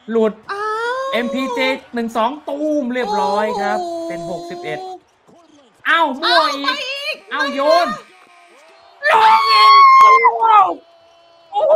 หลุด MPJ 1-2ตูมเรียบร้อยครับเป็น61อ้าวมั่วอีกอ้าวโยนลงอีกโอ้โห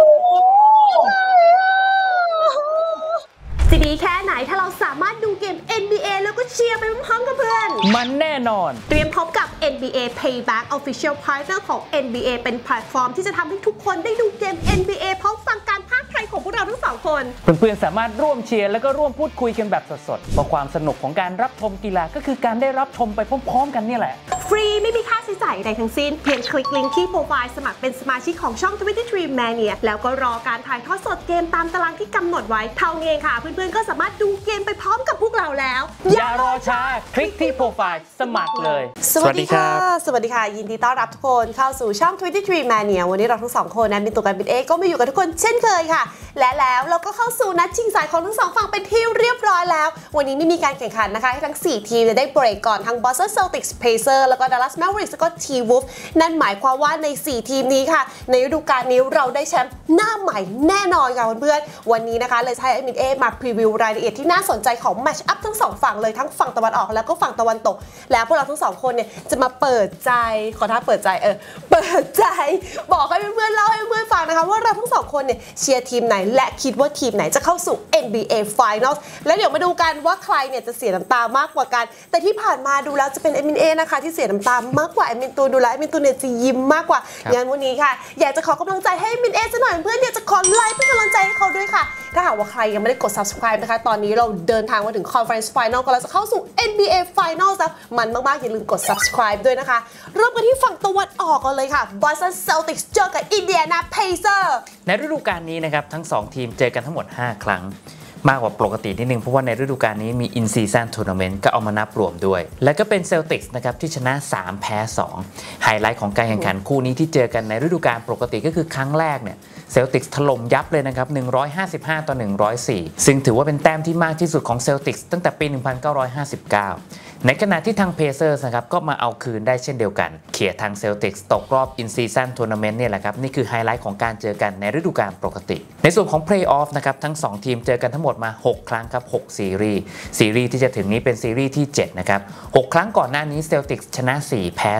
จะดีแค่ไหนถ้าเราสามารถดูเกม NBA แล้วก็เชียร์ไปพร้อมๆกับเพื่อนมันแน่นอนเตรียมพบกับ NBA Payback Official Partner ของ NBA เป็นแพลตฟอร์มที่จะทำให้ทุกคนได้ดูเกม NBA พร้อมฟังการพากย์ไทยของพวกเราทั้งสองคนเพื่อนๆสามารถร่วมเชียร์แล้วก็ร่วมพูดคุยกันแบบสดๆเพราะความสนุกของการรับชมกีฬาก็คือการได้รับชมไปพร้อมๆกันนี่แหละฟรีไม่มีค่าใช้จ่ายใดทั้งสิ้นเพียงคลิกลิงก์ที่โปรไฟล์สมัครเป็นสมาชิกของช่อง23 Mania แล้วก็รอการถ่ายทอดสดเกมตามตารางที่กำหนดไว้เท่านี้เองค่ะเพื่อนๆก็สามารถดูเกมไปพร้อมกับพวกเราแล้วอย่ารอช้าคลิกที่โปรไฟล์สมัครเลยสวัสดีค่ะสวัสดีค่ะยินดีต้อนรับทุกคนเข้าสู่ช่อง23 Mania วันนี้เราทั้งสองคนนะมีตัวกันเป็นเอก็มาอยู่กับทุกคนเช่นเคยค่ะและแล้วเราก็เข้าสู่นัดชิงสายของทั้งสองฝั่งเป็นที่เรียบร้อยแล้ววันนี้ไม่มีการแข่งขันนะคะให้ทั้ง4ทีมได้เบรกก่อนทั้ง Boston Celtics Pacers แล้วก็ Dallas Mavericks แล้วก็ T-Wolves นั่นหมายความว่าใน4ทีมนี้ค่ะในฤดูกาลนี้เราได้แชมป์หน้าใหม่แน่นอนค่ะเพื่อนๆวันนี้นะคะเลยจะให้แอดมินเอมาพรีวิวรายละเอียดที่น่าสนใจของแมตช์อัพทั้ง2ฝั่งเลยทั้งฝั่งตะวันออกแล้วก็ฝั่งตะวันตกแล้วพวกเราทั้ง2คนเนี่ยจะมาเปิดใจขอท่าเปิดใจเปิดใจบอกให้เพื่อนๆเล่าให้เพื่อนๆฟังนะคะว่าเราทั้ง2คนเนี่ยเชียร์ทีมไหนและคิดว่าทีมไหนจะเข้าสู่ NBA Finals แล้วเดี๋ยวมาดูกันว่าใครเนี่ยจะเสียน้ำตามากกว่ากันแต่ที่ผ่านมาดูแล้วจะเป็นแอดมินเอนะคะที่เสียน้ำตามากกว่าแอดมินตูนดูแล้วแอดมินตูนเนี่ยจะยิ้มมากกว่างั้นวันนี้ค่ะอยากจะขอกำลังใจให้แอดมินเอสักหน่อยเพื่อนอยากจะขอไลค์เป็นกำลังใจให้เขาด้วยค่ะถ้าหากว่าใครยังไม่ได้กด subscribe นะคะตอนนี้เราเดินทางมาถึง Conference Final ก็แล้วจะเข้าสู่ NBA Finals แล้วมันมากๆอย่าลืมกด subscribe ด้วยนะคะเริ่มกันที่ฝั่งตะวันออกกันเลยค่ะ Boston Celtics เจอกับ Indiana Pacers ในฤดูกาลนี้นะครับทั้ง2ทีมเจอกันทั้งหมด5ครั้งมากกว่าปกตินิดนึงเพราะว่าในฤดูกาลนี้มี In Season Tournament ก็เอามานับรวมด้วยและก็เป็น Celtics นะครับที่ชนะ3แพ้2ไฮไลท์ของการแข่งขันคู่นี้ที่เจอกันในฤดูกาลปกติก็คือครั้งแรกเนี่ยเซลติกส์ถล่มยับเลยนะครับ155-104ซึ่งถือว่าเป็นแต้มที่มากที่สุดของเซลติกส์ตั้งแต่ปี 1959 ในขณะที่ทางเพเซอร์สนะครับก็มาเอาคืนได้เช่นเดียวกันเขี่ยทางเซลติกส์ตกรอบ In Season Tournament เนี่ยแหละครับนี่คือไฮไลท์ของการเจอกันในฤดูกาลปกติในส่วนของ Playoff นะครับทั้ง2ทีมเจอกันทั้งหมดมา6ครั้งครับ6ซีรีส์ที่จะถึงนี้เป็นซีรีส์ที่7นะครับ6ครั้งก่อนหน้านี้เซลติกส์ชนะ4แพ้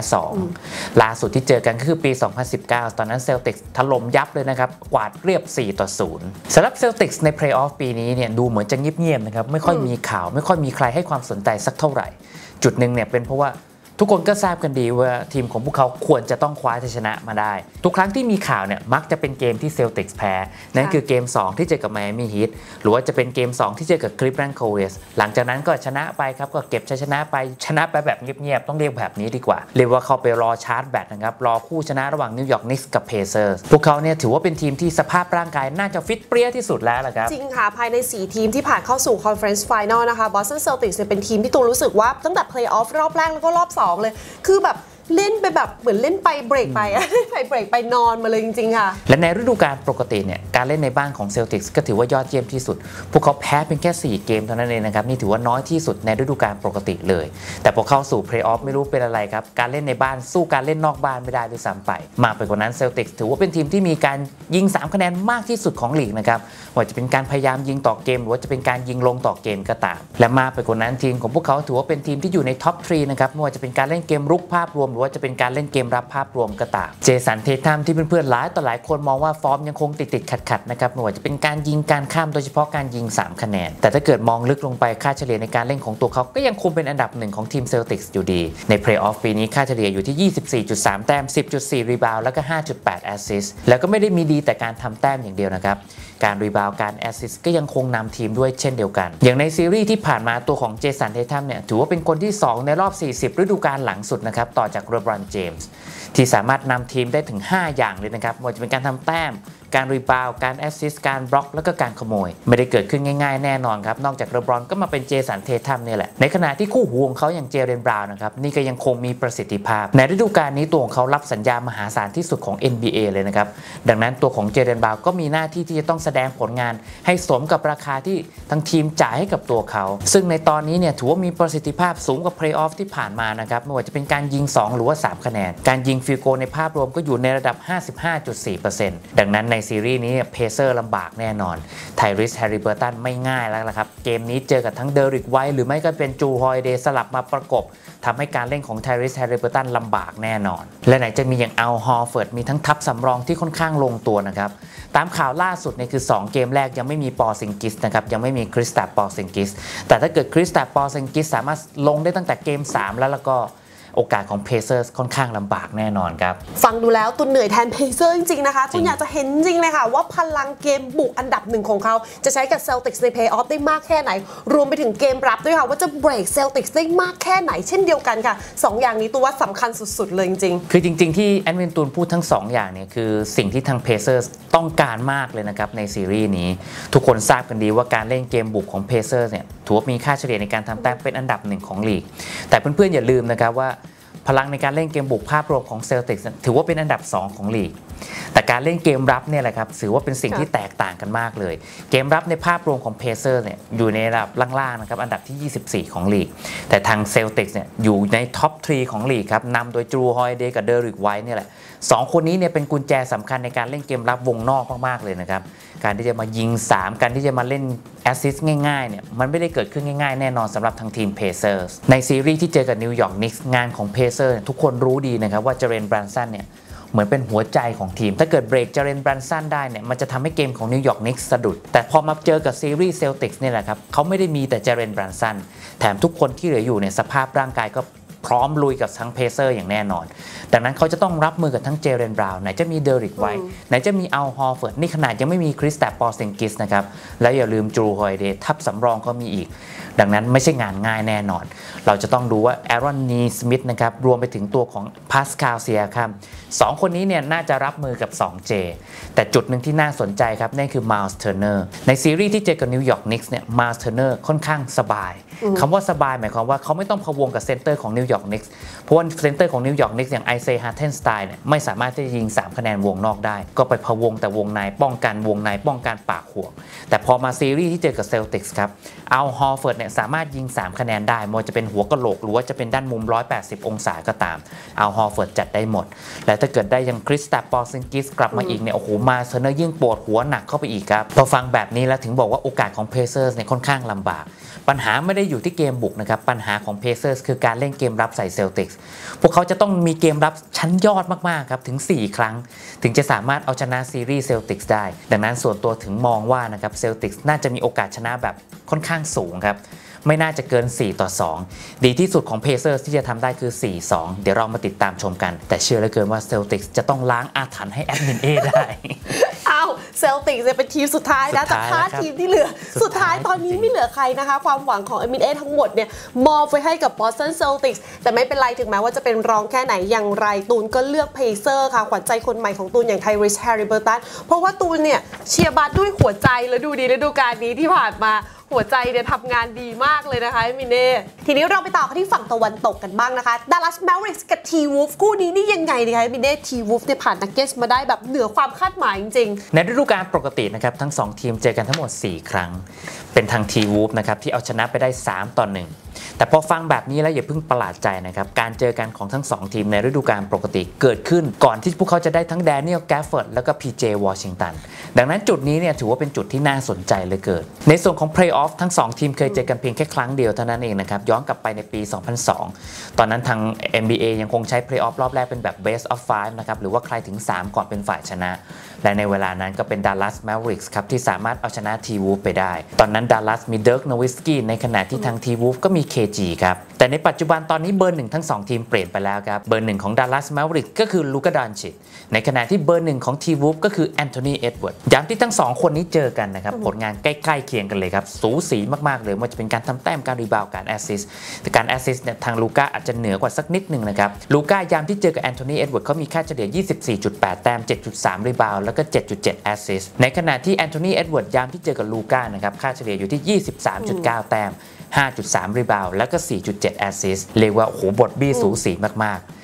2ล่าสุดที่เจอกันก็คือปี 2019 ตอนนั้นเซลติกส์ถล่มยับเลยนะครับกวาดเรียบ4-0สำหรับเซลติกส์ใน Playoff ปีนี้เนี่ยดูเหมือนจะเงียบๆนะครับไม่ค่อยมีข่าวไม่ค่อยมีใครให้ความสนใจสักเท่าไหร่จุดหนึ่งเนี่ยเป็นเพราะว่าทุกคนก็ทราบกันดีว่าทีมของพวกเขาควรจะต้องคว้าชัยชนะมาได้ทุกครั้งที่มีข่าวเนี่ยมักจะเป็นเกมที่เซลติกส์แพ้นั่นคือเกม2ที่เจอกับไมอามี่ฮีทหรือว่าจะเป็นเกม2ที่เจอกับคลิฟแลนด์คาเวสหลังจากนั้นก็ชนะไปครับก็เก็บชัยชนะไปแบบเงียบๆต้องเรียกแบบนี้ดีกว่าเรียกว่าเขาไปรอชาร์จแบตนะครับรอคู่ชนะระหว่างนิวยอร์กนิกส์กับเพเซอร์พวกเขาเนี่ยถือว่าเป็นทีมที่สภาพร่างกายน่าจะฟิตเปรี้ยที่สุดแล้วละครับจริงค่ะภายใน4ทีมที่ผ่านเข้าสู่ Conference Final นะคะ Boston Celtics เป็นทีมที่ตูนรู้สึกว่าตั้งแต่ Playoff รอบแรกแล้วก็รอบ2เลยคือแบบเล่นไปแบบเหมือนเล่นไปเบรกไปไปเบรกไปนอนมาเลยจริงๆค่ะและในฤดูกาลปกติเนี่ยการเล่นในบ้านของเซลติกส์ก็ถือว่ายอดเยี่ยมที่สุดพวกเขาแพ้เพียงแค่4เกมเท่านั้นเองนะครับนี่ถือว่าน้อยที่สุดในฤดูกาลปกติเลยแต่พอเข้าสู่เพลย์ออฟไม่รู้เป็นอะไรครับการเล่นในบ้านสู้การเล่นนอกบ้านไม่ได้ด้วยซ้ำไปมากไปกว่านั้นเซลติกส์ถือว่าเป็นทีมที่มีการยิง3คะแนนมากที่สุดของลีกนะครับว่าจะเป็นการพยายามยิงต่อเกมหรือว่าจะเป็นการยิงลงต่อเกมก็ตามและมากไปกว่านั้นทีมของพวกเขาถือว่าเป็นทีมที่อยู่ในท็อป3นะครับไม่ว่าจะเป็นการเล่นเกมรุกภาพรวมหรือว่าจะเป็นการเล่นเกมรับภาพรวมก็ตามเจสันเททัมที่เพื่อนๆหลายต่อหลายคนมองว่าฟอร์มยังคงติดขัดนะครับไม่ว่าจะเป็นการยิงการข้ามโดยเฉพาะการยิง3คะแนนแต่ถ้าเกิดมองลึกลงไปค่าเฉลี่ยในการเล่นของตัวเขาก็ยังคงเป็นอันดับ1ของทีมเซลติกส์อยู่ดีในเพลย์ออฟปีนี้ค่าเฉลี่ยอยู่ที่ 24.3 แต้ม 10.4 รีบาวด์แล้วก็ 5.8 แอสซิสต์แล้วก็ไม่ได้มีดีแต่การทำแต้มอย่างเดียวนะครับการรีบาวด์การแอสซิสต์ก็ยังคงนำทีมด้วยเช่นเดียวกันอย่างในซีรีส์ที่ผ่านมาตัวของเจสันเททัมเนี่ยถือว่าเป็นคนที่2ในรอบ40ฤดูกาลหลังสุดนะครับต่อจากเลบรอนเจมส์ที่สามารถนำทีมได้ถึง5อย่างเลยนะครับไม่ว่าจะเป็นการทำแต้มการรีบาวด์การแอสซิสต์การบล็อกแล้วก็การขโมยไม่ได้เกิดขึ้นง่ายๆแน่นอนครับนอกจากเลบรอนก็มาเป็นเจสันเททัมเนี่ยแหละในขณะที่คู่หูของเขาอย่างเจเรนบราวน์นะครับนี่ก็ยังคงมีประสิทธิภาพในฤดูกาลนี้ตัวของเขารับสัญญามหาศาลที่สุดของ NBA เลยนะครับดังนั้นตัวของเจเรนบราวน์ก็มีหน้าที่ที่จะต้องแสดงผลงานให้สมกับราคาที่ทั้งทีมจ่ายให้กับตัวเขาซึ่งในตอนนี้เนี่ยถือว่ามีประสิทธิภาพสูงกว่าเพลย์ออฟที่ผ่านมานะครับไม่ว่าจะเป็นการยิง2หรือว่า3คะแนนการยิงฟิลโกลในภาพรวมก็อยู่ในระดับ 55.4% ดังนั้นในซีรีส์นี้เพเซอร์ลำบากแน่นอนไทริส แฮร์ริเบอร์ตันไม่ง่ายแล้วล่ะครับเกมนี้เจอกับทั้งเดริกไวท์หรือไม่ก็เป็นจูฮอยเดย์สลับมาประกบทำให้การเล่นของไทริส แฮร์ริเบอร์ตันลำบากแน่นอนและไหนจะมีอย่างอัลฮอร์เฟิร์ดมีทั้งทัพสำรองที่ค่อนข้างลงตัวนะครับตามข่าวล่าสุดเนี่ยคือ2เกมแรกยังไม่มีปอซิงกิสนะครับยังไม่มีคริสตาปอซิงกิสแต่ถ้าเกิดคริสตาปอซิงกิสสามารถลงได้ตั้งแต่เกม3แล้วก็โอกาสของเพเซอร์ค่อนข้างลำบากแน่นอนครับฟังดูแล้วตุนเหนื่อยแทนเพเซอร์จริงๆนะคะตุนอยากจะเห็นจริงเลยค่ะว่าพลังเกมบุกอันดับ1ของเขาจะใช้กับเซลติกส์ในเพย์ออฟได้มากแค่ไหนรวมไปถึงเกมรับด้วยค่ะว่าจะเบรกเซลติกส์ได้มากแค่ไหนเช่นเดียวกันค่ะ2อย่างนี้ตัวว่าสำคัญสุดๆเลยจริงๆคือจริงๆที่แอดมินตูนพูดทั้ง2อย่างเนี่ยคือสิ่งที่ทางเพเซอร์ต้องการมากเลยนะครับในซีรีส์นี้ทุกคนทราบกันดีว่าการเล่นเกมบุกของเพเซอร์เนี่ยถือว่ามีค่าเฉลี่ยในการทำแต้มเป็นอันดับ1ของลีกแต่เพื่อนๆอย่าลืมนะครับว่าพลังในการเล่นเกมบุกภาพรวมของเซลติกส์ถือว่าเป็นอันดับ2ของลีกแต่การเล่นเกมรับเนี่ยแหละครับถือว่าเป็นสิ่งที่แตกต่างกันมากเลยเกมรับในภาพรวมของเพเซอร์เนี่ยอยู่ในระดับล่างๆนะครับอันดับที่24ของลีกแต่ทางเซลติกส์เนี่ยอยู่ในท็อป3ของลีกครับนำโดยจูฮอยเดย์กับเดริกไวท์เนี่ยแหละ2คนนี้เนี่ยเป็นกุญแจสำคัญในการเล่นเกมรับวงนอกมากๆเลยนะครับการที่จะมายิง3การที่จะมาเล่นแอสซิสต์ง่ายๆเนี่ยมันไม่ได้เกิดขึ้นง่ายๆแน่นอนสำหรับทางทีมเพเซอร์ในซีรีส์ที่เจอกับนิวยอร์กนิกส์งานของเพเซอร์ทุกคนรู้ดีนะครับว่าเจเรน บรันสันเนี่ยเหมือนเป็นหัวใจของทีมถ้าเกิดเบรกเจเรน บรันสันได้เนี่ยมันจะทำให้เกมของนิวยอร์กนิกส์สะดุดแต่พอมาเจอกับซีรีส์เซลติกส์เนี่ยแหละครับเขาไม่ได้มีแต่เจเรน บรันสันแถมทุกคนที่เหลืออยู่เนี่ยสภาพร่างกายก็พร้อมลุยกับทั้งเพเซอร์อย่างแน่นอนดังนั้นเขาจะต้องรับมือกับทั้งเจเรน บราวน์ไหนจะมีเดริกไวท์ไหนจะมีอัลฮอร์เฟิร์ดนี่ขนาดยังไม่มีคริสตาปอซิงกิสนะครับแล้วอย่าลืมจูฮอยเดย์ทัพสำรองก็มีอีกดังนั้นไม่ใช่งานง่ายแน่นอนเราจะต้องดูว่าแอรอนนีสมิธนะครับรวมไปถึงตัวของพาสคาลเซียคัม2คนนี้เนี่ยน่าจะรับมือกับ 2J แต่จุดหนึ่งที่น่าสนใจครับนั่นคือมาลส์เทอร์เนอร์ในซีรีส์ที่เจอกับนิวยอร์กนิกส์เนี่ยมาลส์เทอร์เนอร์ค่อนข้างสบายคำว่าสบายหมายความว่าเขาไม่ต้องพะวงกับเซนเตอร์ของนิวยอร์กนิกส์เพราะว่าเซนเตอร์ของนิวยอร์กนิกส์อย่างไอเซย์ ฮาร์เทนสไตน์เนี่ยไม่สามารถที่จะยิง3คะแนนวงนอกได้ก็ไปพะวงแต่วงในป้องกันวงในป้องกันปากห่วงแต่พอมาซีรีส์ที่เจอกับเซลติกส์ครับอัลฮอร์เฟิร์ดเนี่ยสามารถยิง3คะแนนได้ไม่ว่าจะเป็นหัวกะโหลกหรือว่าจะเป็นด้านมุม180องศาก็ตามอัลฮอร์เฟิร์ดจัดได้หมดและถ้าเกิดได้ยังคริสตาปอซิงกิสกลับมาอีกเนี่ยโอ้โหมาเทอร์เนอร์ยิ่งปวดหัวหนักเข้าไปอีกครับพอฟังแบบนี้แล้วถึงบอกว่าโอกาสของเพเซอร์เนี่ยค่อนข้างลำบากปัญหาไม่ได้อยู่ที่เกมบุกนะครับปัญหาของเพเซอร์คือการเล่นเกมรับใส่เซลติกส์พวกเขาจะต้องมีเกมรับชั้นยอดมากๆครับถึง4ครั้งถึงจะสามารถเอาชนะซีรีส์เซลติกส์ได้ดังนั้นส่วนตัวถึงมองว่านะครับเซลติกส์น่าจะมีโอกาสชนะแบบค่อนข้างสูงครับไม่น่าจะเกิน4-2ดีที่สุดของเพเซอร์ที่จะทำได้คือ 4-2 เดี๋ยวเรามาติดตามชมกันแต่เชื่อเหลือเกินว่าเซลติกส์จะต้องล้างอาถรรพ์ให้แอดมินเอได้อ้าวเซลติกส์จะเป็นทีมสุดท้ายนะจาก5ทีมที่เหลือสุดท้ายตอนนี้ไม่เหลือใครนะคะความหวังของแอดมินเอทั้งหมดเนี่ยมอบไว้ให้กับบอสตันเซลติกส์แต่ไม่เป็นไรถึงแม้ว่าจะเป็นรองแค่ไหนอย่างไรตูนก็เลือกเพเซอร์ค่ะขวัญใจคนใหม่ของตูนอย่างไทริส แฮร์ริเบอร์ตันเพราะว่าตูนเนี่ยเชียร์บาสด้วยหัวใจแล้วดูดีฤดูกาลนี้ที่ผ่านมาหัวใจเนี่ยทำงานดีมากเลยนะคะมิเน่ทีนี้เราไปต่อกันที่ฝั่งตะวันตกกันบ้างนะคะดัลลัสแมเวริกส์กับทีวูฟคู่นี้นี่ยังไงดีคะมิเน่ทีวูฟเนี่ยผ่านนักเก็ตมาได้แบบเหนือความคาดหมายจริงๆในฤดูกาลปกตินะครับทั้ง2ทีมเจอกันทั้งหมด4ครั้งเป็นทางทีวูฟนะครับที่เอาชนะไปได้3-1แต่พอฟังแบบนี้แล้วอย่าเพิ่งประหลาดใจนะครับการเจอกันของทั้ง2ทีมในฤดูกาลปกติเกิดขึ้นก่อนที่พวกเขาจะได้ทั้งแดเนียล แกฟเฟิร์ดแล้วก็ PJ วอชิงตันดังนั้นจุดนี้เนี่ยถือว่าเป็นจุดที่น่าสนใจเหลือเกินในส่วนของเพลย์ออฟทั้ง2ทีมเคยเจอกันเพียงแค่ครั้งเดียวเท่านั้นเองนะครับย้อนกลับไปในปี 2002 ตอนนั้นทาง NBA ยังคงใช้เพลย์ออฟรอบแรกเป็นแบบ Best of 5 นะครับหรือว่าใครถึง3ก่อนเป็นฝ่ายชนะและในเวลานั้นก็เป็นดัลลัสแมเวริกส์ครับที่สามารถเอาชนะทีวูฟไปได้ตอนนั้นดัลลัสมีเดิร์ก โนวิสกี้ในขณะที่ทางทีวูฟก็มี KG ครับแต่ในปัจจุบันตอนนี้เบอร์1ทั้ง2ทีมเปลี่ยนไปแล้วครับเบอร์1ของดัลลัสแมเวริกส์ก็คือลูกา ดอนชิชในขณะที่เบอร์1ของทีวูฟก็คือแอนโทนี เอ็ดเวิร์ดย้ำที่ทั้ง2คนนี้เจอกันนะครับผลงานใกล้ๆเคียงกันเลยครับสูสีมากๆเลยว่าจะเป็นการทำแต้มการรีบาวด์การแอสซิสต์แต่การแอสซิสต์เนี่ยทางลูก้าอาจจะเหนือกว่าสักนิดนึงนะครับลูก้ายามที่เจอกับแอนโทนี เอ็ดเวิร์ดเขามีค่าเฉลี่ย 24.8 แต้ม 7.3 รีบาวด์แล้วก็ 7.7 แอสซิสต์ในขณะที่แอนโทนี เอ็ดเวิร์ดยามที่เจอกับลูก้านะครับค่าเฉลี่ยอยู่ที่ 23.9 แต้ม 5.3 รีบาวด์แล้วก็ 4.7 แอสซิสต์เรียกว่าโอ้โหบทบี้สูสีมากๆ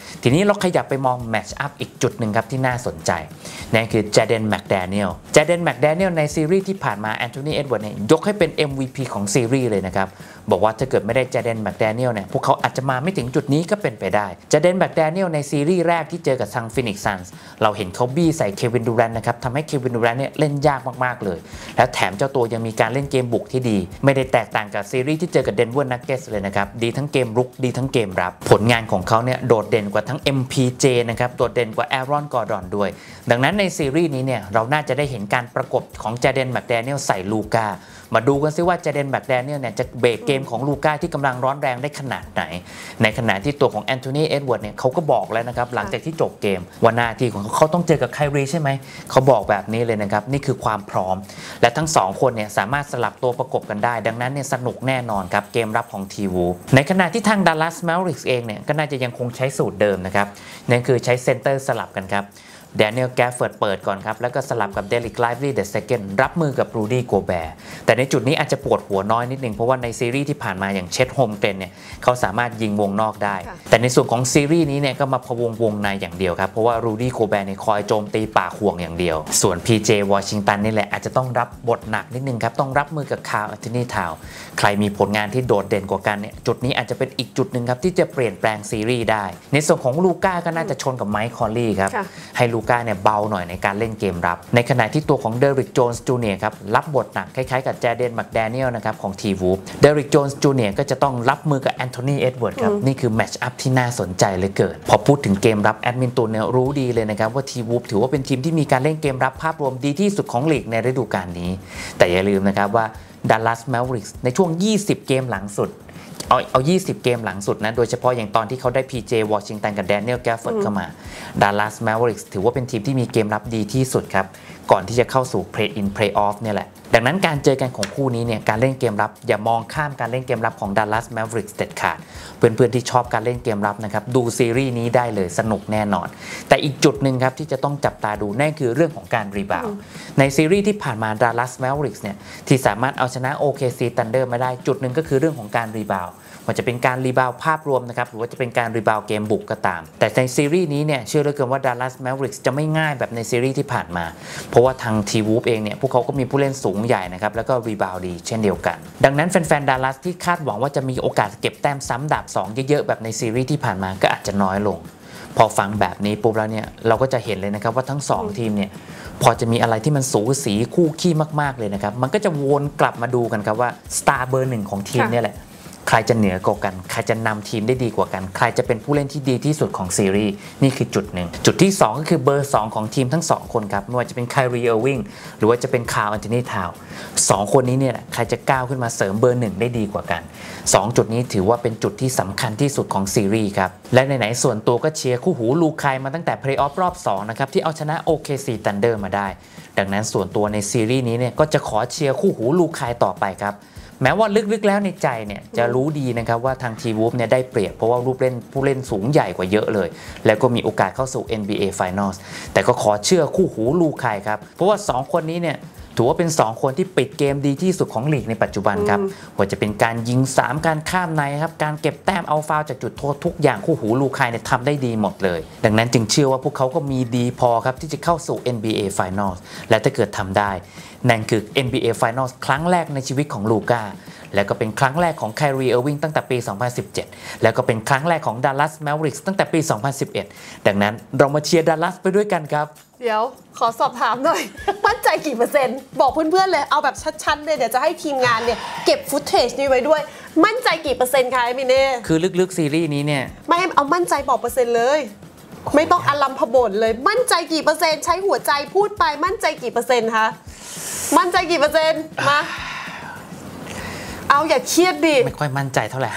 ทีนี้เราขยับไปมองแมตช์อัพอีกจุดหนึ่งครับที่น่าสนใจนั่นคือเจเดนแมคแดเนียลในซีรีส์ที่ผ่านมาแอนโทนีเอ็ดเวิร์ดเนี่ยยกให้เป็น MVP ของซีรีส์เลยนะครับบอกว่าถ้าเกิดไม่ได้เจเดนแมคแดเนียลเนี่ยพวกเขาอาจจะมาไม่ถึงจุดนี้ก็เป็นไปได้เจเดนแมคแดเนียลในซีรีส์แรกที่เจอกับทางฟินิกซ์ซันส์เราเห็นเขาบี้ใส่เควินดูแรนต์นะครับทำให้เควินดูแรนต์เนี่ยเล่นยากมากๆเลยแล้วแถมเจ้าตัวยังมีการเล่นเกมบุกที่ดีไม่ได้แตกต่างกับซีรีส์ที่เจอกับเดนเวอร์นักเก็ตส์เลยนะครับดีทั้งเกมรุกดีทั้งเกมรับผลงานของเขาเนี่ยโดดเด่นกว่าทั้ง MPJ นะครับโดดเด่นกว่าแอรอนกอร์ดอนด้วยดังนั้นในซีรีส์นี้เนี่ยเราน่าจะได้เห็นการประกบของเจเดนแมคแดเนียลใส่ลูก้ามาดูกันซิว่าเจเดนแมคแดเนียลเนี่ยจะเบรกเกมของลูก้าที่กำลังร้อนแรงได้ขนาดไหนในขณะที่ตัวของแอนโทนีเอ็ดเวิร์ดเนี่ยเขาก็บอกแล้วนะครับหลังจากที่จบเกมว่าหน้าที่ของเขาต้องเจอกับไคลีใช่ไหมเขาบอกแบบนี้เลยนะครับนี่คือความพร้อมและทั้ง2คนเนี่ยสามารถสลับตัวประกบกันได้ดังนั้นเนี่ยสนุกแน่นอนครับเกมรับของทีวูฟในขณะที่ทางดัลลัสแมวริกส์เองเนี่ยก็น่าจะยังคงใช้สูตรเดิมนะครับนั่นคือใช้เซนเตอร์สลับกันครับแดเนียลแกฟเฟิร์ดเปิดก่อนครับแล้วก็สลับกับเดริกไลฟ์ลีย์เดอะเซคันด์รับมือกับรูดี้โกแบร์แต่ในจุดนี้อาจจะปวดหัวน้อยนิดนึงเพราะว่าในซีรีส์ที่ผ่านมาอย่างเช็ดโฮมเกรนเนี่ยเขาสามารถยิงวงนอกได้แต่ในส่วนของซีรีส์นี้เนี่ยก็มาพะวงวงในอย่างเดียวครับเพราะว่ารูดี้โกแบร์เนี่ยคอยโจมตีป่าห่วงอย่างเดียวส่วน PJ วอชิงตันนี่แหละอาจจะต้องรับบทหนักนิดนึงครับต้องรับมือกับคาร์ล แอนโทนีทาวน์ใครมีผลงานที่โดดเด่นกว่ากันเนี่ยจุดนี้อาจจะเป็นอีกจุดหนึ่งครับที่จะเปลี่ยนแปลงซีรีส์ได้ในส่วนของลูก้าก็น่าจะชนกับไมค์คอลลี่ครับให้ลูก้าเนี่ยเบาหน่อยในการเล่นเกมรับในขณะที่ตัวของเดริกโจนส์จูเนียร์ครับรับบทหนักคล้ายๆกับเจเดนแมคแดเนียลนะครับของทีวูฟเดริกโจนส์จูเนียร์ก็จะต้องรับมือกับแอนโทนีเอ็ดเวิร์ดครับนี่คือแมตช์อัพที่น่าสนใจเลยเกิดพอพูดถึงเกมรับแอดมินตูนเนี่ยรู้ดีเลยนะครับว่าทีวูฟถือว่าเป็นทีมที่มีการเล่นเกมรับภาพรวมดีที่สุดของลีกในฤดูกาลนี้แต่อย่าลืมนะครับว่าดัลลัสแมวริกส์ในช่วง20เกมหลังสุดเอา20เกมหลังสุดนะโดยเฉพาะอย่างตอนที่เขาได้ PJ วอชิงตันกับแดเนียลแกฟเฟิร์ดเข้ามาดัลลัสแมวริกส์ถือว่าเป็นทีมที่มีเกมรับดีที่สุดครับก่อนที่จะเข้าสู่ Play in Play off เนี่ยแหละดังนั้นการเจอกันของคู่นี้เนี่ยการเล่นเกมรับอย่ามองข้ามการเล่นเกมรับของ Dallas Mavericks เด็ดขาดเพื่อนๆที่ชอบการเล่นเกมรับนะครับดูซีรีส์นี้ได้เลยสนุกแน่นอนแต่อีกจุดหนึ่งครับที่จะต้องจับตาดูนั่นคือเรื่องของการรีบาวด์ในซีรีส์ที่ผ่านมา Dallas Mavericks เนี่ยที่สามารถเอาชนะ OKC Thunder มาได้จุดหนึ่งก็คือเรื่องของการรีบาวด์ว่าจะเป็นการรีบาวด์ภาพรวมนะครับหรือว่าจะเป็นการรีบาวด์เกมบุกก็ตามแต่ในซีรีส์นี้เนี่ยเชื่อเหลือเกินว่า Dallas Mavericks จะไม่ง่ายแบบในซีรีส์ที่ผ่านมาเพราะว่าทาง T-Wolves เองเนี่ยพวกเขาก็มีผู้เล่นสูงใหญ่นะครับแล้วก็รีบาวด์ดีเช่นเดียวกันดังนั้นแฟนๆ Dallas ที่คาดหวังว่าจะมีโอกาสเก็บแต้มซ้ำดาบ2เยอะๆแบบในซีรีส์ที่ผ่านมาก็อาจจะน้อยลงพอฟังแบบนี้ปุ๊บแล้วเนี่ยเราก็จะเห็นเลยนะครับว่าทั้ง2ทีมเนี่ยพอจะมีอะไรที่มันสูสีคู่ขี้มากๆเลยนะครับมันก็จะวนกลับมาดูกันครับว่าสตาร์เบอร์1ของทีมเนี่ยแหละใครจะเหนือกว่ากันใครจะนำทีมได้ดีกว่ากันใครจะเป็นผู้เล่นที่ดีที่สุดของซีรีส์นี่คือจุดหนึ่งจุดที่2ก็คือเบอร์2ของทีมทั้ง2คนครับไม่ว่าจะเป็นไคลีเออร์วิงหรือว่าจะเป็นคาร์ล แอนโทนีทาวน์2คนนี้เนี่ยใครจะก้าวขึ้นมาเสริมเบอร์1ได้ดีกว่ากัน2จุดนี้ถือว่าเป็นจุดที่สำคัญที่สุดของซีรีส์ครับและไหนๆส่วนตัวก็เชียร์คู่หูลูคายมาตั้งแต่เพลย์ออฟรอบ2นะครับที่เอาชนะ OKC Thunder มาได้ดังนั้นส่วนตัวในซีรีส์นี้เนี่ยก็จะขอเชียร์คู่หูลูคายต่อไปครับแม้ว่าลึกๆแล้วในใจเนี่ยจะรู้ดีนะครับว่าทางทีวูฟเนี่ยได้เปรียบเพราะว่าผู้เล่นสูงใหญ่กว่าเยอะเลยแล้วก็มีโอกาสเข้าสู่ NBA Finals แต่ก็ขอเชื่อคู่หูลูคายครับเพราะว่า2คนนี้เนี่ยถือว่าเป็น2คนที่ปิดเกมดีที่สุดของลีกในปัจจุบันครับว่าจะเป็นการยิง3การข้ามในครับการเก็บแต้มเอาฟาวล์จากจุดโทษทุกอย่างคู่หูลูคายเนี่ยทำได้ดีหมดเลยดังนั้นจึงเชื่อว่าพวกเขาก็มีดีพอครับที่จะเข้าสู่ NBA Finals และถ้าเกิดทำได้นั่นคือ NBA Finals ครั้งแรกในชีวิตของลูก้าแล้วก็เป็นครั้งแรกของไคลีเออร์วิงตั้งแต่ปี 2017 แล้วก็เป็นครั้งแรกของ Dallas Mavericks ตั้งแต่ปี 2011 ดังนั้นเรามาเชียร์ Dallas ไปด้วยกันครับเดี๋ยวขอสอบถามหน่อยมั่นใจกี่เปอร์เซ็นต์บอกเพื่อนๆเลยเอาแบบชัดๆเลยเดี๋ยวจะให้ทีมงานเนี่ยเก็บฟุตเทจนี้ไว้ด้วยมั่นใจกี่เปอร์เซ็นต์คะมิเน่คือลึกๆซีรีส์นี้เนี่ยไม่เอามั่นใจบอกเปอร์เซ็นต์เลยไม่ต้องอลัมพบนเลยมั่นใจกี่เปอร์เซ็นต์ใช้หัวใจพูดไปมั่นใจกี่เปอร์เซ็นต์คะมั่นใจกี่เปอร์เซ็นต์มาเอาอย่าเครียดดิไม่ค่อยมั่นใจเท่าไหร่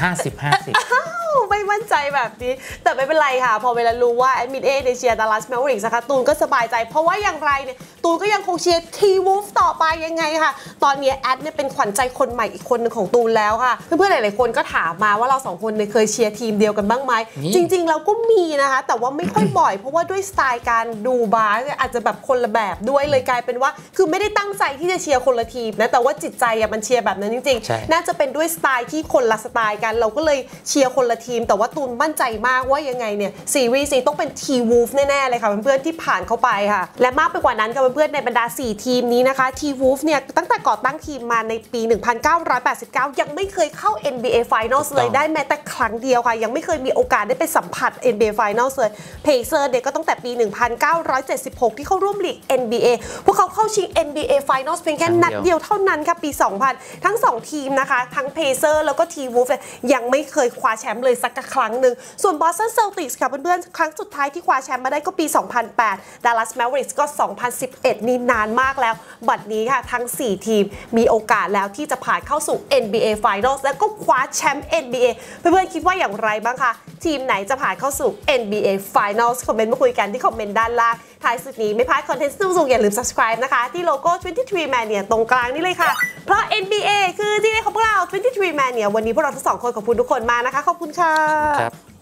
50-50 ไม่มั่นใจแบบนี้แต่ไม่เป็นไรค่ะพอเวลารู้ว่าแอดมินในเชียร์ดัลลัสแมวริกส์นะคะตูนก็สบายใจเพราะว่าอย่างไรเนี่ยตูนก็ยังคงเชียร์ทีวูฟต่อไปยังไงค่ะตอนนี้แอดเนี่ยเป็นขวัญใจคนใหม่อีกคนหนึ่งของตูนแล้วค่ะเพื่อนๆหลายๆคนก็ถามมาว่าเรา2คนเนี่ยเคยเชียร์ทีมเดียวกันบ้างไหมจริงๆเราก็มีนะคะแต่ว่าไม่ค่อยบ่อยเพราะว่าด้วยสไตล์การดูบาสอาจจะแบบคนละแบบด้วยเลยกลายเป็นว่าคือไม่ได้ตั้งใจที่จะเชียร์คนละทีมนะแต่ว่าจิตใจมันเชียร์แบบนั้นจริงๆน่าจะเป็นด้วยสไตล์ที่คนละสไตล์กันเราก็เลยเชียร์คนละทีมแต่ว่าตูนมั่นใจมากว่ายังไงเนี่ยซีรีส์นี้ต้องเป็น T-Wolf แน่ๆเลยค่ะเพื่อนๆที่ผ่านเข้าไปค่ะและมากไปกว่านั้นค่ะเพื่อนๆในบรรดา4ทีมนี้นะคะ T-Wolf เนี่ยตั้งแต่ก่อตั้งทีมมาในปี 1989 ยังไม่เคยเข้า NBA Finals เลยได้แม้แต่ครั้งเดียวค่ะยังไม่เคยมีโอกาสได้ไปสัมผัส NBA Finals เลย Pacers เนี่ยก็ตั้งแต่ปี 1976 ที่เข้าร่วมลีก NBA พวกเขาเข้าชิง NBA Finals เพียงแค่นัดเดียวเท่านั้นค่ะปี 2000 ทั้ง2ทีมนะคะทั้ง Pacers แล้วก็ T-Wolf ยังไม่เคยคว้าแชมป์เลยสักครั้งหนึ่งส่วน Boston Celtics ค่ะเพื่อนๆครั้งสุดท้ายที่คว้าแชมป์มาได้ก็ปี 2008 Dallas Mavericks ก็ 2011 นี่นานมากแล้วบัดนี้ค่ะทั้ง4ทีมมีโอกาสแล้วที่จะผ่านเข้าสู่ NBA Finals แล้วก็คว้าแชมป์ NBA เพื่อนๆคิดว่าอย่างไรบ้างคะทีมไหนจะผ่านเข้าสู่ NBA Finals คอมเมนต์มาคุยกันที่คอมเมนต์ด้านล่างท้ายสุดนี้ไม่พลาดคอนเทนต์สนุกๆอย่าลืม subscribe นะคะที่โลโก้ 23 Mania ตรงกลางนี่เลยค่ะเพราะ NBA คือที่นี่ของพวกเรา 23 Mania วันนี้พวกเราทั้งสองคนขอบคุณทุกคนมากนะคะขอบคุณค่ะ